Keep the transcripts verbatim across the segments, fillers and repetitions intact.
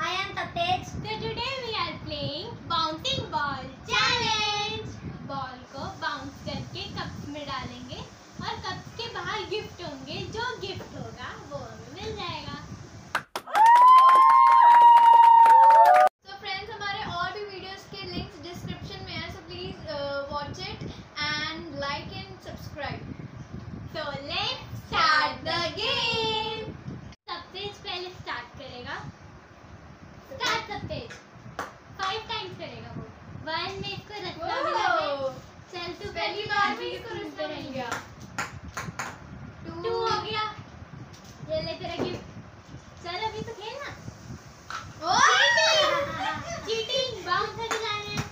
I am Tapej. So today we are playing bouncing ball challenge. Ball को bounce करके cups में डालेंगे और कप्स के बाहर गिफ्ट होंगे, जो गिफ्ट होगा वो हमें मिल जाएगा। So friends, हमारे और भी वीडियोस के लिंक्स डिस्क्रिप्शन में है, so please uh, watch it and like and subscribe. So let's start the game. सबसे पहले स्टार्ट करेगा, स्टार्ट सबसे फाइव टाइम्स करेगा वो। वन में इसको रस्ता मिला है, चल तू पहली बार में इसको रस्ता मिल गया। टू हो गया, ये ले तेरा गिफ्ट। चल अभी तो खेलना। चीटिंग, बाउंस से जाना है।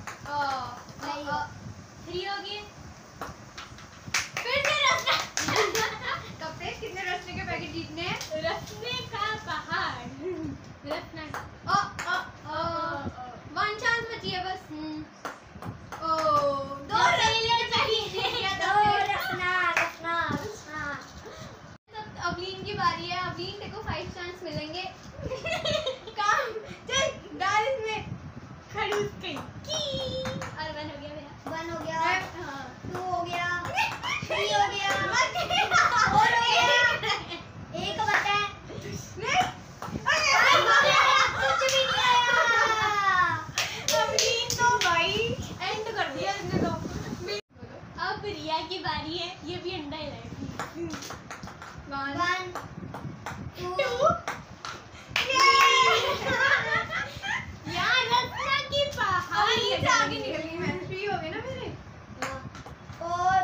थ्री हो गए, फिर से रस्ता। कपड़े कितने रस्ते के पैकेट जीतने हैं? रस्ते का पहाड़, रस्ना। ओ ओ ओ वन चांस बची है बस। ओ दो फेलियर चाहिए। दो रखना रखना रखना। तब अवलीन की बारी है। अवलीन देखो फाइव चांस मिलेंगे। काम चल डाल इसमें। खड़ूस कहीं की। और वन हो गया मेरा। वन हो गया, हाँ टू हो गया, थ्री हो गया, फोर हो गया, एक बचा है। नहीं फाइव हो गया, कुछ भी नहीं आया। अवलीन तो भाई एंड कर दिया इसने तो। अब रिया की बारी है, ये भी अंडा ही लाएगी। वन वन, टू, यार रस्ना की पहाड़ अवलीन से आगे निकल गई मैं। थ्री हो गए ना मेरे। फोर,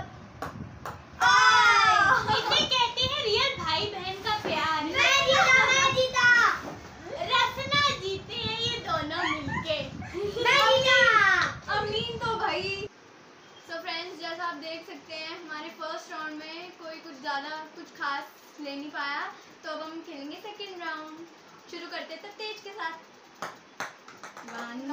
इसे कहते हैं रियल भाई बहन का प्यार। मैं जीता, मैं जीता, रस्ना जीते हैं ये दोनों मिलके। मैं जीता। अवलीन तो भाई। सो फ्रेंड्स, जैसा आप देख सकते हैं हमारे फर्स्ट राउंड में कोई कुछ ज़्यादा कुछ खास ले नहीं पाया, तो अब हम खेलेंगे सेकंड राउंड। शुरू करते हैं तेज के साथ। वन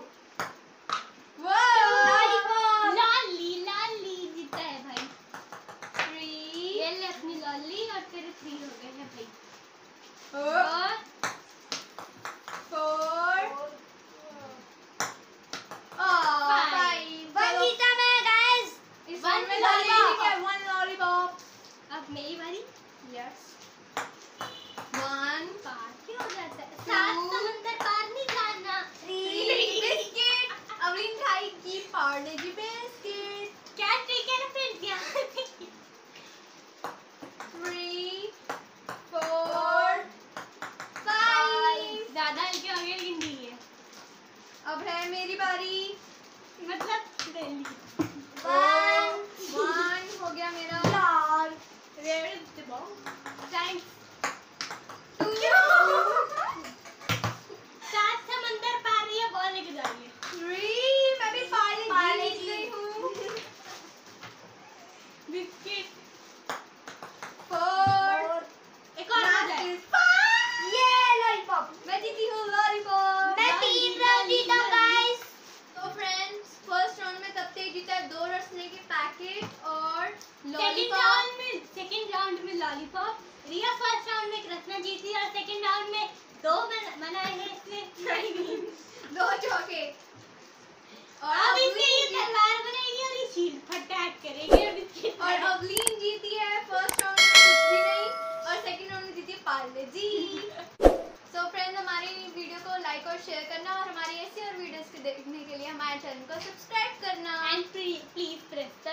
लॉली लॉली जीता है भाई। थ्री ये ले अपनी लॉली और तेरे थ्री हो गए हैं भाई। Four five. वन जीता मैं गाइस। इस One वन में lollipop. Lolly one lollipop. अब मेरी बारी। यस वन पार क्यों हो जाता है? सात समंदर पार नहीं जाना। Three biscuit. अवलीन खाएगी पार्ले जी बिस्किट। क्या ट्रिक है ना फ्रेंड्स यहाँ? Three four five. ज्यादा हल्के हो गए लेकिन ठीक है। अब है मेरी बारी। मतलब दिल्ली। वन, वन हो गया मेरा। चार, Where is the ball? Thanks. सात समंदर पार ये बॉल लेके जा रही है। थ्री मैं भी पार्ले पार्ले जी जी। गई हूँ। बिस्किट। फोर फोर, एक और हो जाए। ये लॉलीपॉप। मैं जीती हूँ लॉलीपॉप। मैं तीन राउंड जीता गाइस। तो फ्रेंड्स, फर्स्ट राउंड में तब तक जीता है दो रसने के पैकेट और सेकंड लॉलीपॉप। राउंड में सेकंड राउंड में लॉलीपॉप। रिया फर्स्ट राउंड में रत्ना जीती और सेकंड राउंड में दो बन- बनाए हैं इसने। नहीं दो चौके। और अब इसने ये अवलीन तलवार बनाएगी और ये शील्ड फटाक करेगी और बिस्किट। और अवलीन जीती है फर्स्ट राउंड में कुछ भी नहीं, और सेकंड राउंड में जीती है पार्ले जी। सो फ्रेंड्स, हमारी वीडियो को लाइक और शेयर करना और हमारी ऐसी और वीडियोस को देखने के लिए हमारे चैनल को सब्सक्राइब करना। And please press